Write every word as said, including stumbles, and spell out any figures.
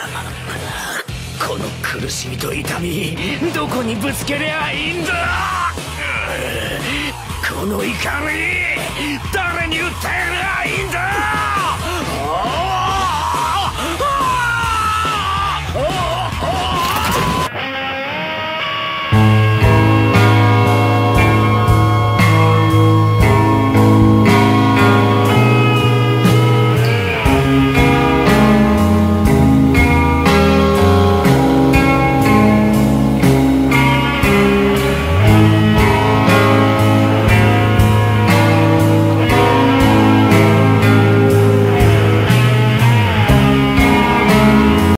この苦しみと痛み、どこにぶつけりゃいいんだ。この怒り、誰に訴えりゃいいんだ。